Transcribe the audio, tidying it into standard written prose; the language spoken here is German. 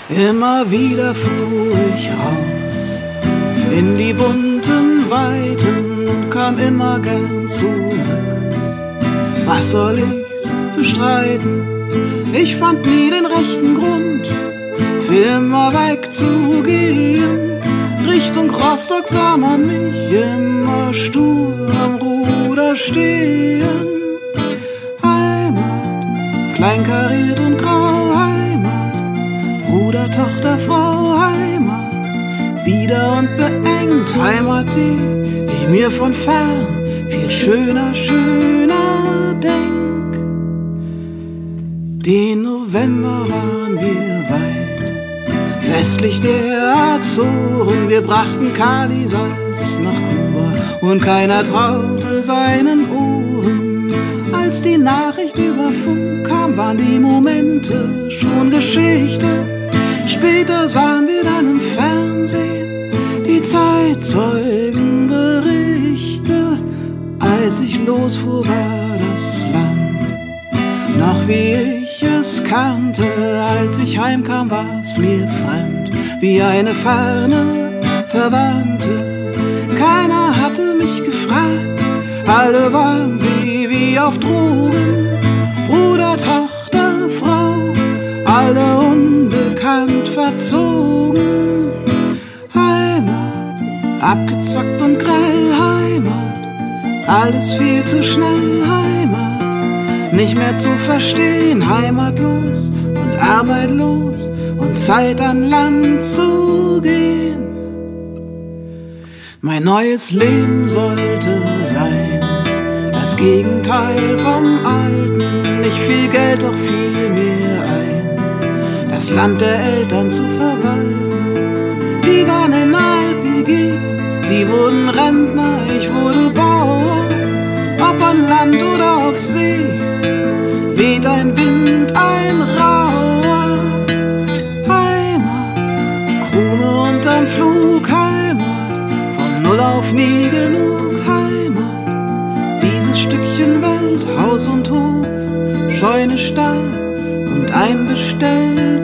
Immer wieder fuhr ich raus in die bunten Weiten und kam immer gern zurück. Was soll ich's bestreiten? Ich fand nie den rechten Grund, für immer wegzugehen. Richtung Rostock sah man mich immer stur am Ruder stehen. Heimat, kleinkariert und grau, Heimat, Bruder, Tochter, Frau, Heimat, bieder und beengt, Heimat, die ich mir von fern viel schöner denk. Den November waren wir weit westlich der Azoren, wir brachten Kalisalz nach Kuba und keiner traute seinen Ohren. Als die Nachricht über Funk kam, waren die Momente schon Geschichte. Später sahen wir dann im Fernsehen die Zeitzeugenberichte. Als ich losfuhr, war das Land noch wie ich es kannte. Als ich heimkam, war's mir fremd, wie eine ferne Verwandte. Keiner hatte mich gefragt, alle waren sie wie auf Drogen. Bruder, Tochter, Frau, alle unbekannt verzogen. Heimat, abgezockt und grell, Heimat, alles viel zu schnell, Heimat, nicht mehr zu verstehen, heimatlos und arbeitlos und Zeit an Land zu gehen. Mein neues Leben sollte sein das Gegenteil vom Alten. Nicht viel Geld, doch fiel mir ein, das Land der Eltern zu verwalten. Die waren in LPG, sie wurden Rentner, ich wurde Bauer. Ob an Land oder auf See, weht ein Wind, ein rauer. Heimat, Krone unterm Flug, Heimat, von null auf nie genug, Heimat. Dieses Stückchen Welt, Haus und Hof, Scheune, Stall und ein Bestell.